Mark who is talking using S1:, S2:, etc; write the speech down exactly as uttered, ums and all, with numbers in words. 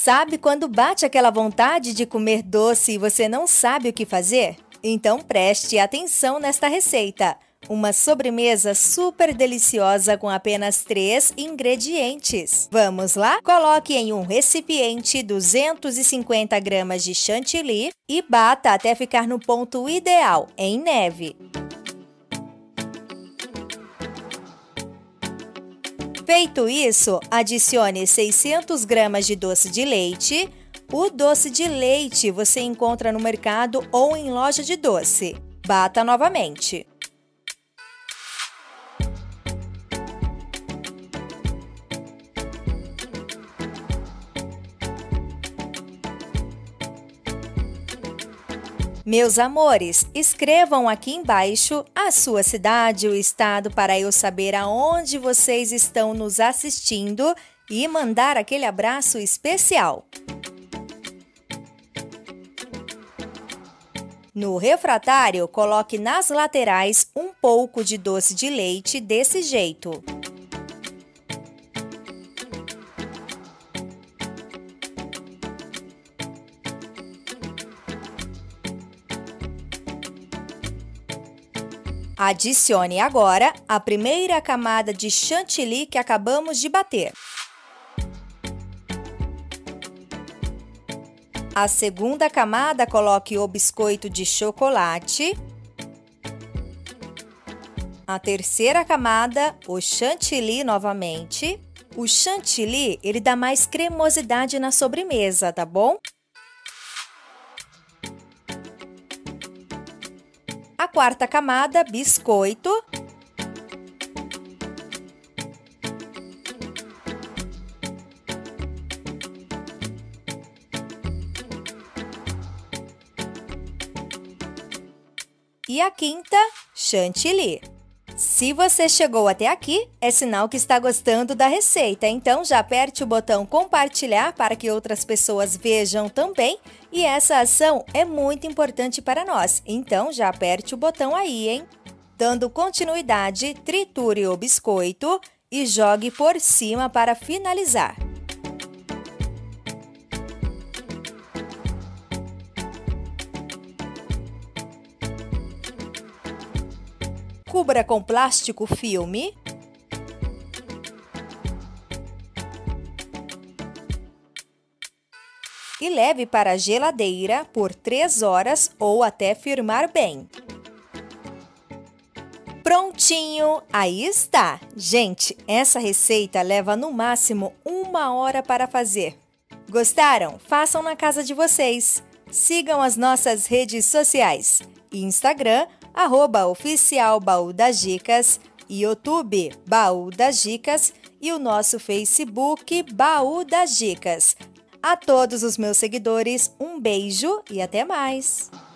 S1: Sabe quando bate aquela vontade de comer doce e você não sabe o que fazer? Então preste atenção nesta receita. Uma sobremesa super deliciosa com apenas três ingredientes. Vamos lá? Coloque em um recipiente duzentos e cinquenta gramas de chantilly e bata até ficar no ponto ideal, em neve. Feito isso, adicione seiscentas gramas de doce de leite. O doce de leite você encontra no mercado ou em loja de doce. Bata novamente. Meus amores, escrevam aqui embaixo a sua cidade, o estado, para eu saber aonde vocês estão nos assistindo e mandar aquele abraço especial. No refratário, coloque nas laterais um pouco de doce de leite desse jeito. Adicione agora a primeira camada de chantilly que acabamos de bater. A segunda camada, coloque o biscoito de chocolate. A terceira camada, o chantilly novamente. O chantilly, ele dá mais cremosidade na sobremesa, tá bom? A quarta camada, biscoito. E a quinta, chantilly. Se você chegou até aqui, é sinal que está gostando da receita, então já aperte o botão compartilhar para que outras pessoas vejam também. E essa ação é muito importante para nós, então já aperte o botão aí, hein? Dando continuidade, triture o biscoito e jogue por cima para finalizar. Cubra com plástico filme. E leve para a geladeira por três horas ou até firmar bem. Prontinho! Aí está! Gente, essa receita leva no máximo uma hora para fazer. Gostaram? Façam na casa de vocês. Sigam as nossas redes sociais. Instagram, arroba oficial Baú das Dicas, YouTube, Baú das Dicas e o nosso Facebook, Baú das Dicas. A todos os meus seguidores, um beijo e até mais!